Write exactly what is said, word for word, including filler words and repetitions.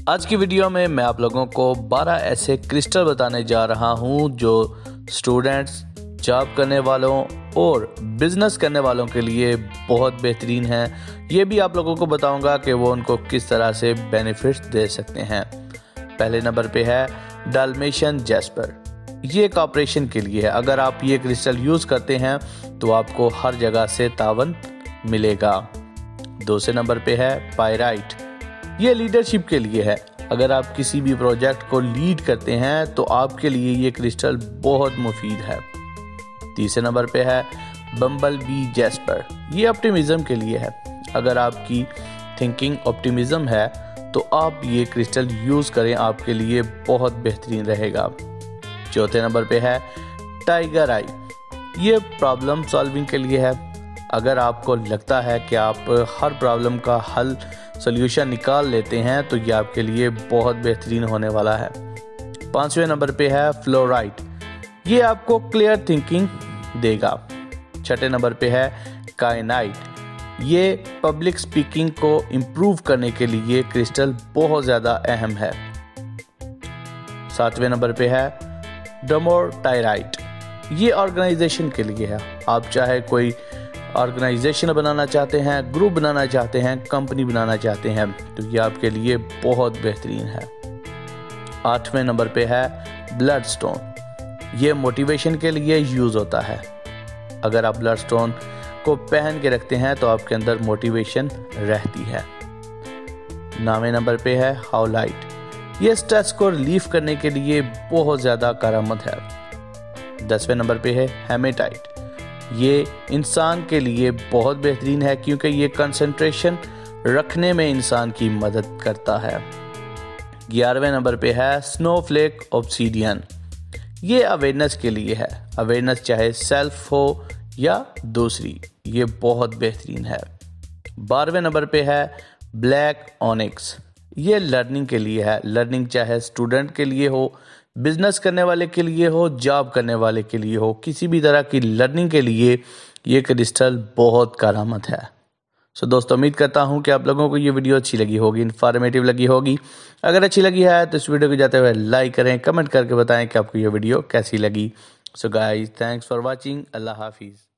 आज की वीडियो में मैं आप लोगों को बारह ऐसे क्रिस्टल बताने जा रहा हूं जो स्टूडेंट्स, जॉब करने वालों और बिजनेस करने वालों के लिए बहुत बेहतरीन हैं। ये भी आप लोगों को बताऊंगा कि वो उनको किस तरह से बेनिफिट्स दे सकते हैं। पहले नंबर पे है डाल्मेशियन जैस्पर। ये एक ऑपरेशन के लिए है। अगर आप ये क्रिस्टल यूज़ करते हैं तो आपको हर जगह से तावन मिलेगा। दूसरे नंबर पे है पायराइट। ये लीडरशिप के लिए है। अगर आप किसी भी प्रोजेक्ट को लीड करते हैं तो आपके लिए ये क्रिस्टल बहुत मुफीद है। तीसरे नंबर पे है बम्बल बी जैस्पर। ये ऑप्टिमिज्म के लिए है। अगर आपकी थिंकिंग ऑप्टिमिज्म है तो आप ये क्रिस्टल यूज़ करें, आपके लिए बहुत बेहतरीन रहेगा। चौथे नंबर पे है टाइगर आई। ये प्रॉब्लम सॉल्विंग के लिए है। अगर आपको लगता है कि आप हर प्रॉब्लम का हल सॉल्यूशन निकाल लेते हैं तो ये आपके लिए बहुत बेहतरीन होने वाला है। पांचवें नंबर पे है फ्लोराइट। ये आपको क्लियर थिंकिंग देगा। छठे नंबर पे है काइनाइट। ये पब्लिक स्पीकिंग को इम्प्रूव करने के लिए क्रिस्टल बहुत ज़्यादा अहम है। सातवें नंबर पे है डोमोटाइराइट। ये ऑर्गेनाइजेशन के लिए है। आप चाहे कोई ऑर्गेनाइजेशन बनाना चाहते हैं, ग्रुप बनाना चाहते हैं, कंपनी बनाना चाहते हैं तो ये आपके लिए बहुत बेहतरीन है। आठवें नंबर पे है ब्लड स्टोन। ये मोटिवेशन के लिए यूज़ होता है। अगर आप ब्लड स्टोन को पहन के रखते हैं तो आपके अंदर मोटिवेशन रहती है। नौवें नंबर पे है हाउलाइट। ये स्ट्रेस को रिलीफ करने के लिए बहुत ज़्यादा कारआमद है। दसवें नंबर पे है हेमेटाइट। ये इंसान के लिए बहुत बेहतरीन है क्योंकि ये कंसंट्रेशन रखने में इंसान की मदद करता है। ग्यारहवें नंबर पे है स्नोफ्लेक ऑब्सीडियन। ये अवेयरनेस के लिए है। अवेयरनेस चाहे सेल्फ हो या दूसरी, ये बहुत बेहतरीन है। बारहवें नंबर पे है ब्लैक ऑनिक्स। ये लर्निंग के लिए है। लर्निंग चाहे स्टूडेंट के लिए हो, बिजनेस करने वाले के लिए हो, जॉब करने वाले के लिए हो, किसी भी तरह की लर्निंग के लिए ये क्रिस्टल बहुत कारआमद है। सो दोस्तों, उम्मीद करता हूँ कि आप लोगों को ये वीडियो अच्छी लगी होगी, इन्फॉर्मेटिव लगी होगी। अगर अच्छी लगी है तो इस वीडियो को जाते हुए लाइक करें, कमेंट करके बताएं कि आपको ये वीडियो कैसी लगी। So guys, thanks for watching. अल्लाह हाफिज़।